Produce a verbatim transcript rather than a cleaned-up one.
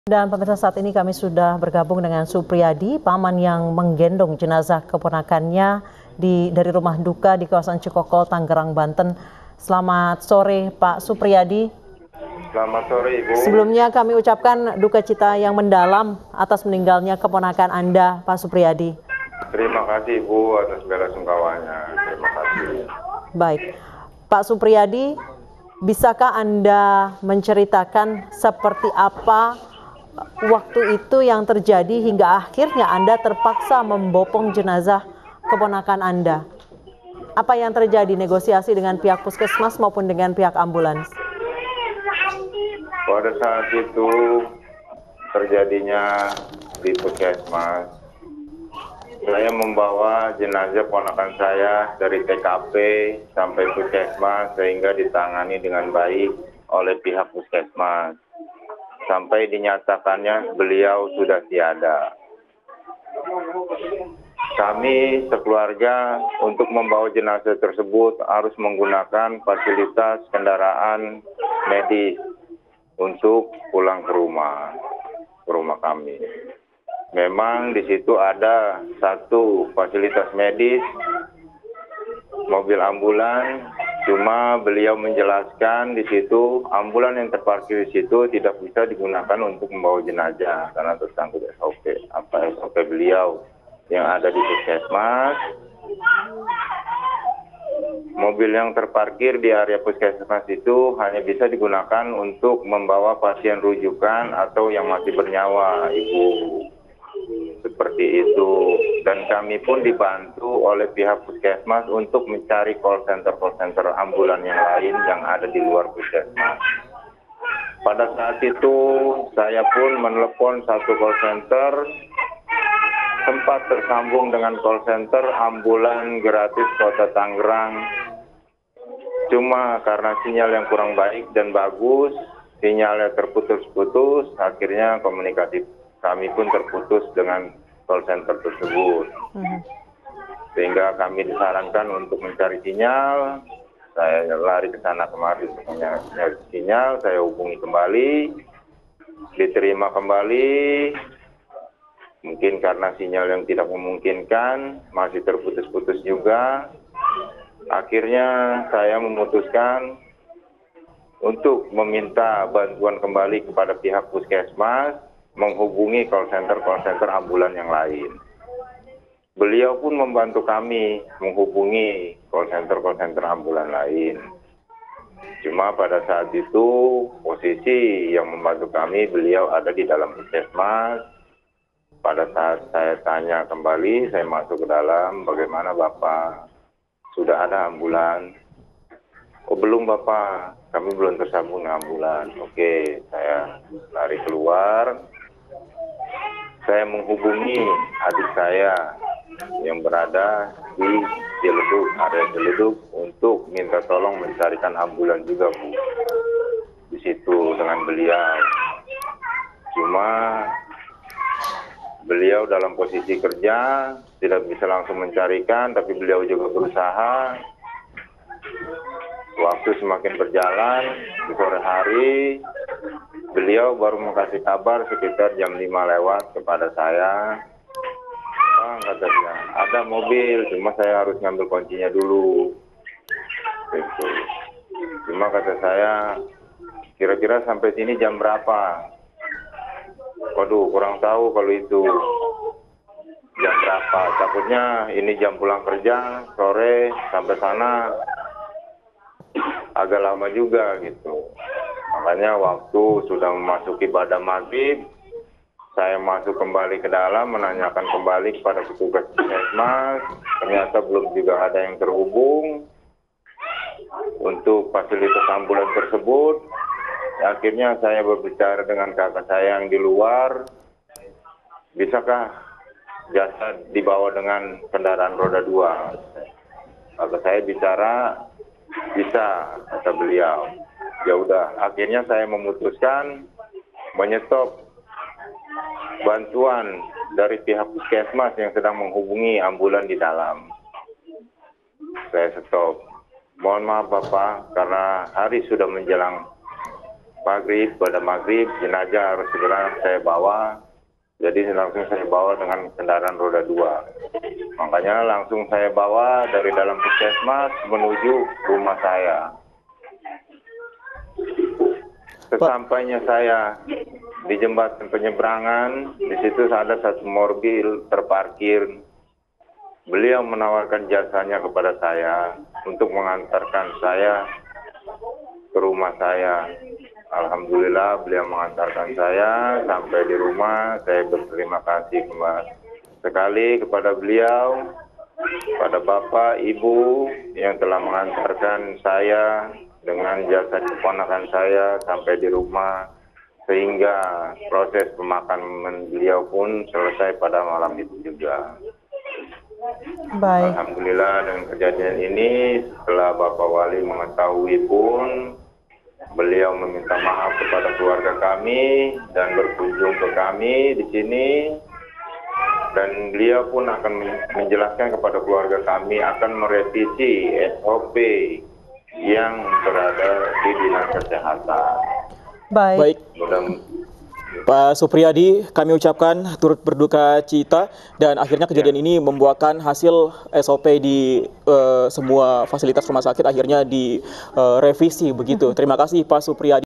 Dan pemirsa, saat ini kami sudah bergabung dengan Supriyadi, paman yang menggendong jenazah keponakannya di dari rumah duka di kawasan Cikokol, Tangerang, Banten. Selamat sore Pak Supriyadi. Selamat sore Ibu. Sebelumnya kami ucapkan duka cita yang mendalam atas meninggalnya keponakan Anda, Pak Supriyadi. Terima kasih Ibu atas bela sungkawanya. Terima kasih. Baik, Pak Supriyadi, bisakah Anda menceritakan seperti apa waktu itu yang terjadi hingga akhirnya Anda terpaksa membopong jenazah keponakan Anda? Apa yang terjadi, negosiasi dengan pihak puskesmas maupun dengan pihak ambulans? Pada saat itu terjadinya di puskesmas, saya membawa jenazah ponakan saya dari T K P sampai puskesmas sehingga ditangani dengan baik oleh pihak puskesmas. Sampai dinyatakannya beliau sudah tiada. Kami sekeluarga untuk membawa jenazah tersebut harus menggunakan fasilitas kendaraan medis untuk pulang ke rumah, ke rumah kami. Memang di situ ada satu fasilitas medis, mobil ambulan. Cuma beliau menjelaskan di situ ambulan yang terparkir di situ tidak bisa digunakan untuk membawa jenazah karena tersangkut S O P. Apa S O P beliau yang ada di puskesmas. Mobil yang terparkir di area puskesmas itu hanya bisa digunakan untuk membawa pasien rujukan atau yang masih bernyawa, Ibu. Seperti itu, dan kami pun dibantu oleh pihak puskesmas untuk mencari call center call center ambulan yang lain yang ada di luar puskesmas. Pada saat itu saya pun menelepon satu call center, sempat tersambung dengan call center ambulan gratis Kota Tangerang. Cuma karena sinyal yang kurang baik dan bagus, sinyalnya terputus-putus, akhirnya komunikasi kami pun terputus dengan call center tersebut. Sehingga kami disarankan untuk mencari sinyal. Saya lari ke sana kemari untuk mencari sinyal. Saya hubungi kembali, diterima kembali. Mungkin karena sinyal yang tidak memungkinkan, masih terputus-putus juga. Akhirnya saya memutuskan untuk meminta bantuan kembali kepada pihak puskesmas, menghubungi call center call center ambulan yang lain. Beliau pun membantu kami menghubungi call center call center ambulan lain. Cuma pada saat itu posisi yang membantu kami beliau ada di dalam puskesmas. Pada saat saya tanya kembali, saya masuk ke dalam, bagaimana Bapak? Sudah ada ambulan? Oh belum Bapak, kami belum tersambung dengan ambulan. Oke, saya lari keluar. Saya menghubungi adik saya yang berada di Ciledug, area Ciledug, untuk minta tolong mencarikan ambulan juga Bu, di situ dengan beliau. Cuma beliau dalam posisi kerja, tidak bisa langsung mencarikan, tapi beliau juga berusaha. Waktu semakin berjalan, di sore hari, beliau baru mengasih kabar sekitar jam lima lewat kepada saya. Bang, kata dia, ada mobil, cuma saya harus ngambil kuncinya dulu. Gitu. Cuma kata saya, kira-kira sampai sini jam berapa? Waduh, kurang tahu kalau itu jam berapa. Takutnya ini jam pulang kerja, sore, sampai sana agak lama juga gitu. Makanya waktu sudah memasuki pada maghrib, saya masuk kembali ke dalam, menanyakan kembali kepada petugas puskesmas. Ternyata belum juga ada yang terhubung untuk fasilitas ambulan tersebut. Akhirnya saya berbicara dengan kakak saya yang di luar, bisakah jasad dibawa dengan kendaraan roda dua? Kakak saya bicara, bisa, kata beliau. Ya udah, akhirnya saya memutuskan menyetop bantuan dari pihak puskesmas yang sedang menghubungi ambulan di dalam. Saya stop. Mohon maaf Bapak, karena hari sudah menjelang maghrib, pada maghrib jenazah harus segera saya bawa. Jadi langsung saya bawa dengan kendaraan roda dua. Makanya langsung saya bawa dari dalam puskesmas menuju rumah saya. Sesampainya saya di jembatan penyeberangan, di situ ada satu mobil terparkir. Beliau menawarkan jasanya kepada saya untuk mengantarkan saya ke rumah saya. Alhamdulillah beliau mengantarkan saya sampai di rumah. Saya berterima kasih sekali kepada beliau, pada Bapak, Ibu yang telah mengantarkan saya dengan jasa keponakan saya sampai di rumah, sehingga proses pemakaman beliau pun selesai pada malam itu juga. Baik. Alhamdulillah dengan kejadian ini, setelah Bapak Wali mengetahui pun, beliau meminta maaf kepada keluarga kami dan berkunjung ke kami di sini. Dan beliau pun akan menjelaskan kepada keluarga kami akan merevisi S O P yang berada di Dinas Kesehatan. Baik. Baik. Pak Supriyadi, kami ucapkan turut berduka cita dan akhirnya kejadian ya. ini membuahkan hasil S O P di uh, semua fasilitas rumah sakit akhirnya direvisi uh, begitu. Terima kasih Pak Supriyadi.